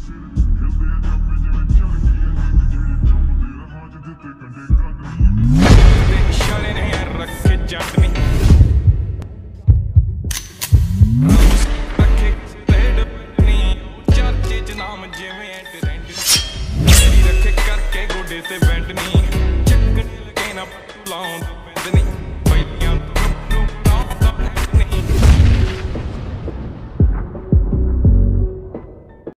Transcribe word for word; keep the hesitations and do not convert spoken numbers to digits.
इशारे ने रखे चटनी रखे रेडनी चाचे च नाम जिवें ट्रेंड मेरी रखे करके गोडे ते बैंड नी चक्कर के ना लाउं पैंद नी